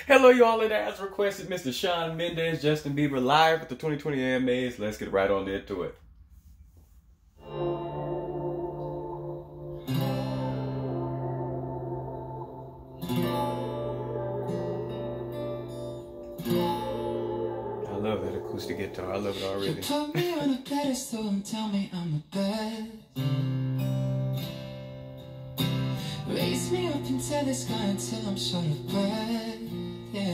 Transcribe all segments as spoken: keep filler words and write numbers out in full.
Hello, y'all, and as requested, Mister Shawn Mendes, Justin Bieber, live with the twenty twenty A M As. Let's get right on into it. I love that acoustic guitar. I love it already. You put me on a pedestal and tell me I'm the best. Raise me up into the sky until I'm short of breath. Yeah.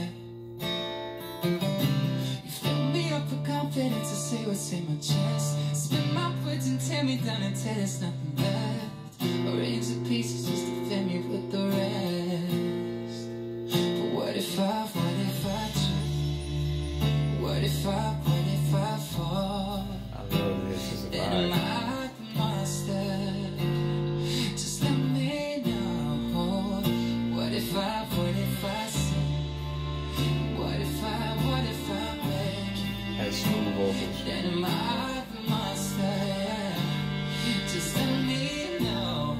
You fill me up with confidence to say what's in my chest. Spin my words and tear me down until there's nothing left. Arrange the pieces just to fill me with the rest. But what if I, what if I try? What if I, what if I fall? I love this. It's a Then am vibe. I the monster? Just let me know. What if I, what if I sin? What if I, what if I break? Has smooth vocals. Then am I the monster? Just let me know.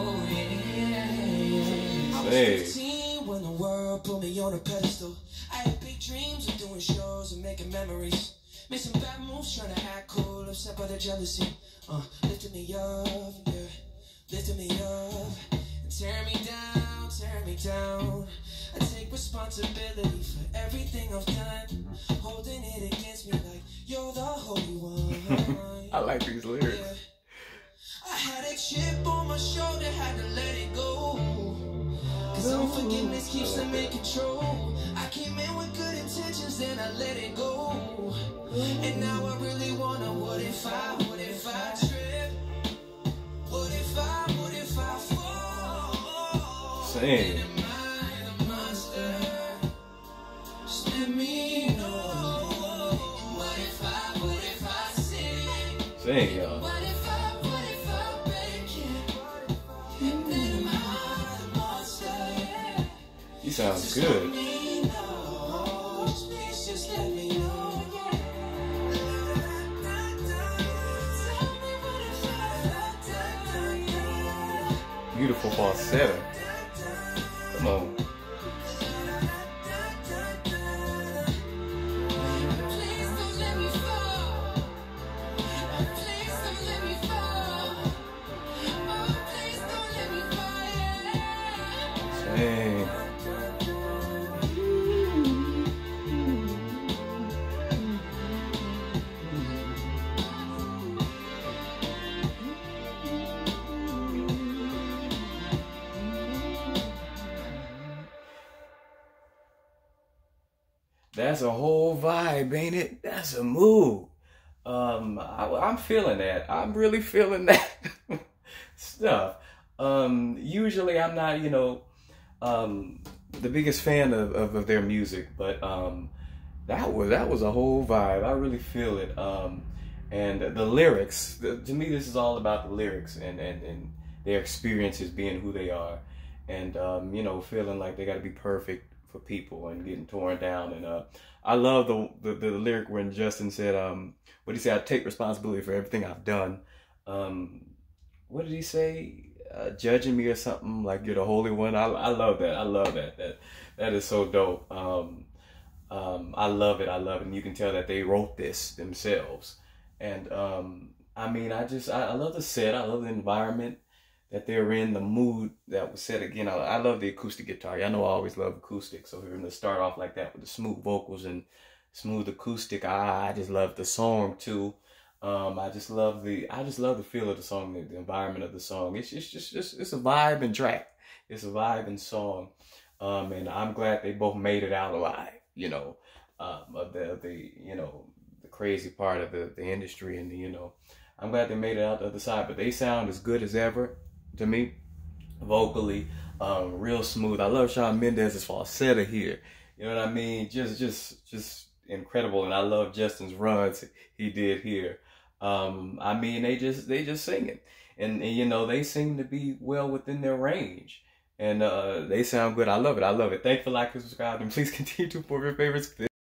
Yeah. Hey. When the world put me on a pedestal, I had big dreams of doing shows and making memories. Made some bad moves trying to act cool, upset by the jealousy. Uh, lifting me up, yeah, lifting me up, and tear me down, tear me down. I take responsibility for everything I've done, holding it against me like you're the holy one. I like these lyrics. Yeah. I had a chip on my shoulder, had to let it go. Cause unforgiveness keeps them in control. I came in with good intentions, then I let it go. And now I really wanna, what if I, what if I trip? What if I, what if I fall? Sing. Am I the monster? Just let me know. What if I, what if I sin? Sing, y'all. What if I, what if I break it? And then am I the monster? He sounds Just good. let me know. Please just let me know. Beautiful falsetto. Come on. Please don't let me fall. Please don't let me fall. Oh, please don't let me fall. Sing. That's a whole vibe, ain't it? That's a mood. Um, I, I'm feeling that. I'm really feeling that stuff. Um, usually I'm not, you know, um, the biggest fan of, of, of their music, but um, that was that was a whole vibe. I really feel it. Um, and the lyrics, the, to me, this is all about the lyrics and, and, and their experiences being who they are, and um, you know, feeling like they got to be perfect for people and getting torn down. And uh, I love the, the the lyric when Justin said, um, what did he say? I take responsibility for everything I've done. Um, what did he say? Uh, judging me or something like you're the holy one. I, I love that. I love that. That that is so dope. Um, um, I love it. I love it. And you can tell that they wrote this themselves. And um, I mean, I just I, I love the set. I love the environment that they're in, the mood that was set. Again, I, I love the acoustic guitar. I know I always love acoustic. So we're going to start off like that with the smooth vocals and smooth acoustic. I, I just love the song too. Um, I just love the I just love the feel of the song, the, the environment of the song. It's just, just just it's a vibe and track. It's a vibe and song. Um, and I'm glad they both made it out alive. You know, um, of the the you know the crazy part of the the industry, and the, you know, I'm glad they made it out the other side. But they sound as good as ever to me, vocally, um, real smooth. I love Shawn Mendes' falsetto here. You know what I mean? Just, just, just incredible. And I love Justin's runs he did here. Um, I mean, they just, they just singing, and, and you know, they seem to be well within their range, and uh, they sound good. I love it. I love it. Thank you for liking, subscribing, and please continue to support your favorites.